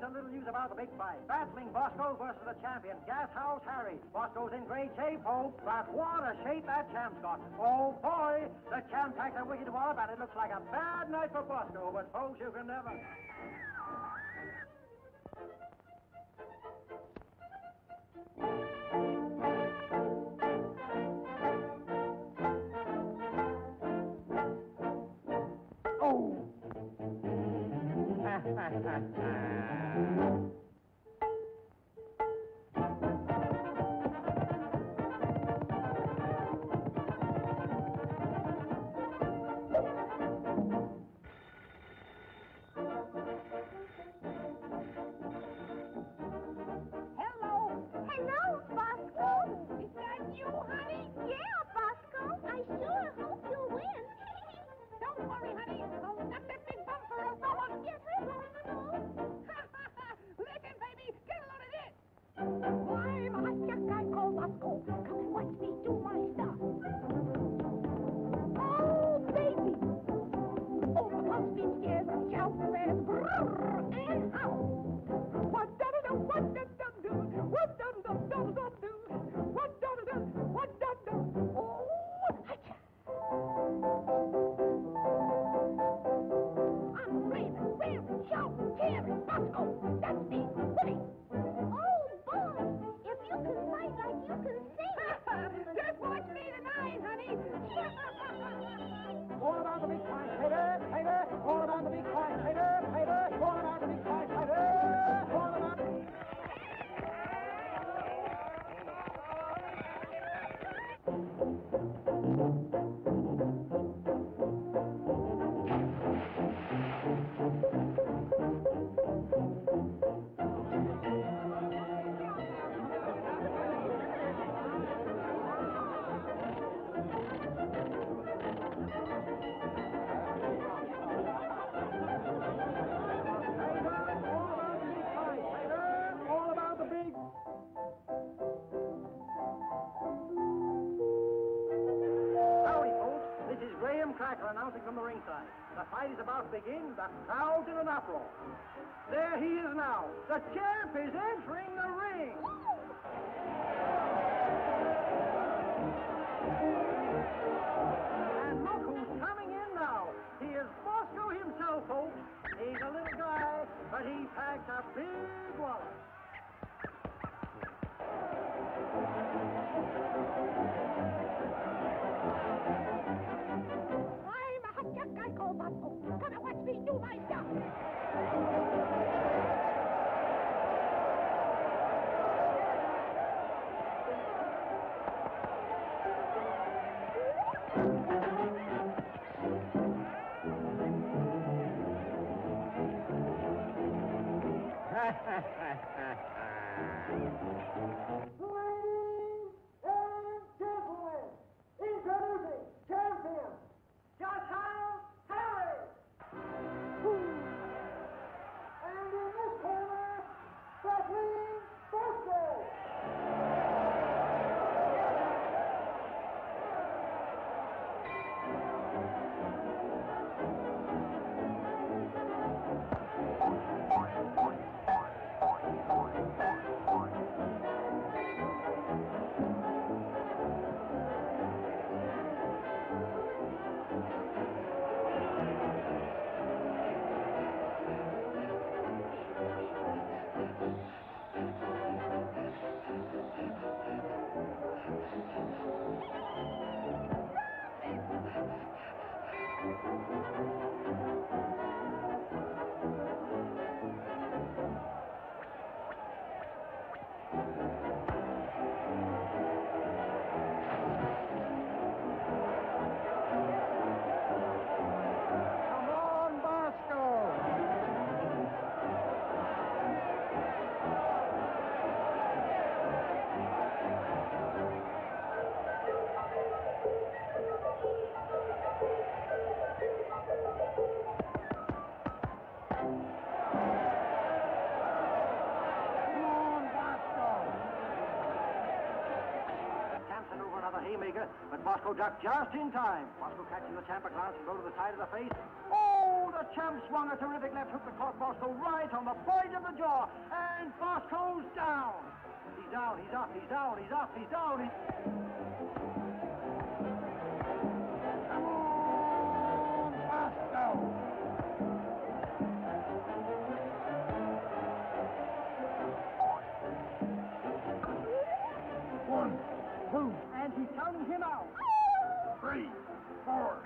some little news about the big fight. Battling Bosko versus the champion, Gas House Harry. Bosko's in great shape, folks, but what a shape that champ's got. Oh, boy, the champ packs a wicked wallop, and it looks like a bad night for Bosko, but, folks, you can never... Announcing from the ringside. The fight is about to begin. The crowd's in an uproar. There he is now. The champ is entering the ring. And look who's coming in now. He is Bosko himself, folks. He's a little guy, but he packs a big wallet. Come and watch me do my stuff. Ladies and gentlemen, introducing champion, Gas House Harry. And in this corner, battling Bosko. Bosko ducked just in time. Bosko catches the champ a glance and go to the side of the face. Oh, the champ swung a terrific left hook that caught Bosko right on the point of the jaw. And Bosko's down. He's down, he's up, he's down, he's up, he's down. Come on, Bosko. One, two, and he counts him out. 3, 4.